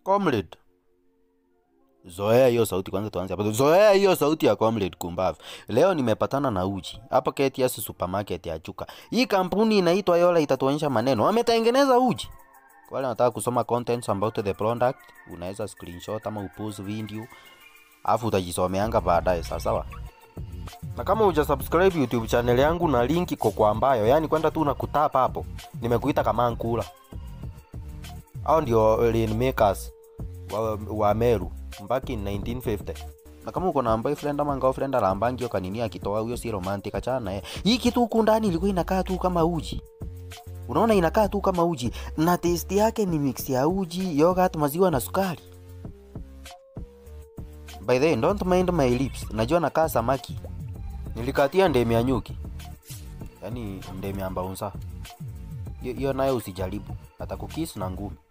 Comrade. Zoea hiyo sauti kwanza, tuanze hapo. Zoea hiyo sauti ya Comrade Kumbavu. Leo nimepatana na uji hapa KTS supermarket ya Chuka. Hii kampuni inaitwa Yola itatuonyesha maneno. Wametengeneza uji. Kwa wale wanataka kusoma contents about the product, unaweza screenshot ama upost video. Alafu utajisomeanga baadaye, sawa? Na kama hujasubscribe YouTube channel yangu na link iko kwa ambayo, yani kwenda tu na kutapa hapo. Nimekuita kama Nkula. Hao ndio rainmakers wa Meru back in 1950. Na kama uko na boyfriend ama girlfriend alambangi hiyo kanini akitoa huyo si romantic, achana naye. Hii kitu huku ndani ilikuwa inakaa tu kama uji. Unaona inakaa tu kama uji na taste yake ni mix ya uji, yogurt, maziwa na sukari. By the way, don't mind my lips. Najua nakaa samaki. Nilikatia ndemi ya nyuki. Yaani ndemi ya mbaunsa. Hiyo nayo usijaribu. Atakukiss na ngumi.